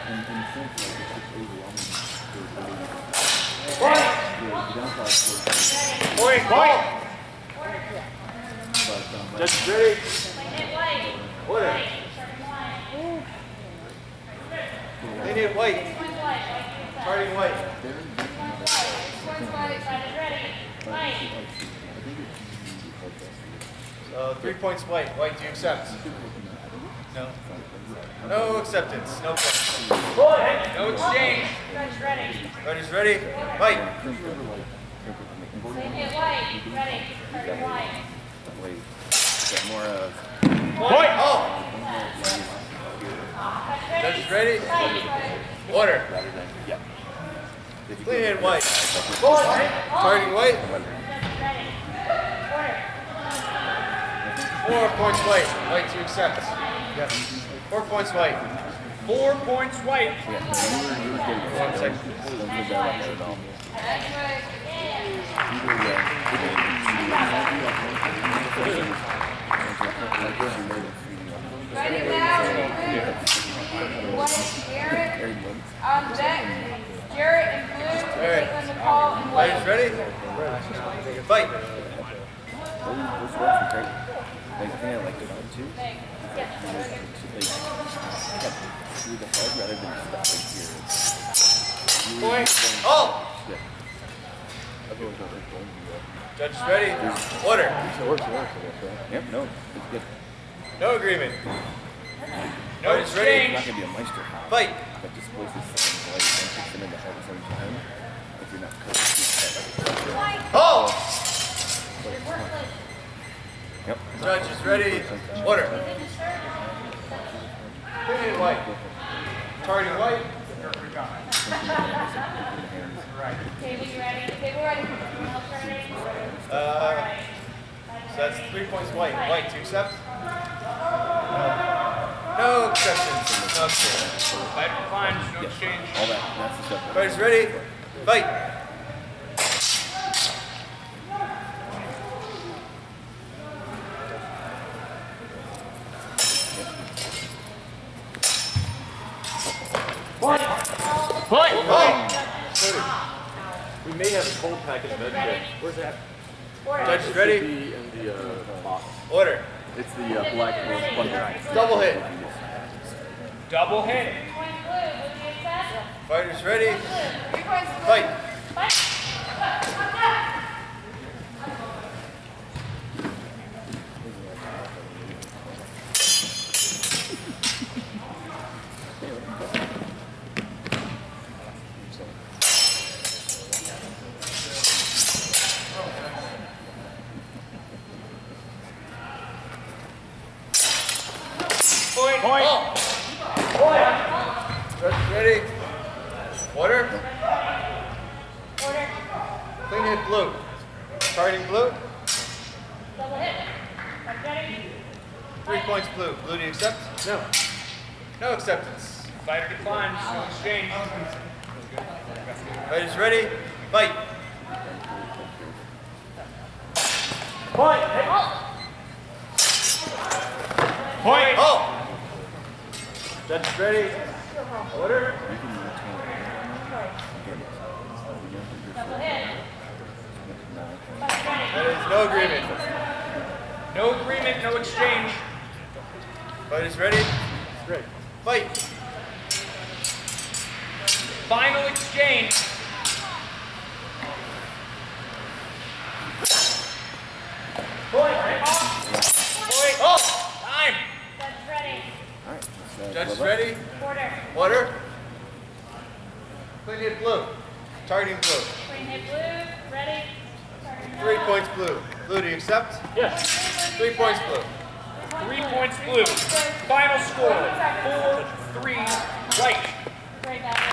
Point! Just ready. Order. They need white. Starting white. 3 points white. White, do you accept? No. No acceptance. No points. No exchange. Red is ready. White. Ready. Starting white. Get more of. Point! Oh! Judge is ready. Order. Clean hand white. Targeting white. 4 points white. White to accept. Yes. 4 points white. 4 points white. 1 second. Ready now. White, Garrett. On deck. Garrett and blue. Caitlin, Nicole, and White white. is ready. Fight. Those works are great. I think I like it too. Through the head rather than stopping here. Point. Oh! Judge is ready. Order. Yep, no, it's good. No agreement. No White is ready. It's not going to be a Meister house. Fight. But displaces something white and kicks them in the head at the same time. If you're not cutting through the head. Oh! Yep. Judge is ready. Order. Clean hand white. Targeting white. Table, you ready? Table ready. So that's 3 points white. White to accept? No acceptance. No exchange. Fight fines, no exchange. All that's the stuff. Fighters ready? Fight. Point! Oh! We may have a cold packet of veg. Where's that? Judge is ready? In the box. Order. It's the black one. Double hit. Double hit. Fighters ready? 3 points blue. Fight. Point. Oh! Judge ready? Order. Order. Clean hit blue. Targeting blue. Double hit. Ready. 3 points blue. Blue, do you accept? No. No acceptance. Fighter declines, no exchange. Fighters ready? Fight. Point! Point! Oh! Judge is ready? Order. Double hit. That is no agreement. No agreement, no exchange. Fighters ready? Great. Fight. Final exchange. Point! Point. Oh! Time. Judge ready. All right. Judge is ready? Order. Order. Clean hit blue. Targeting blue. Clean hit blue. Ready. 3 points blue. Blue, do you accept? Yes. 3 points blue. 3 points blue. Final score, 4-3 white. Great,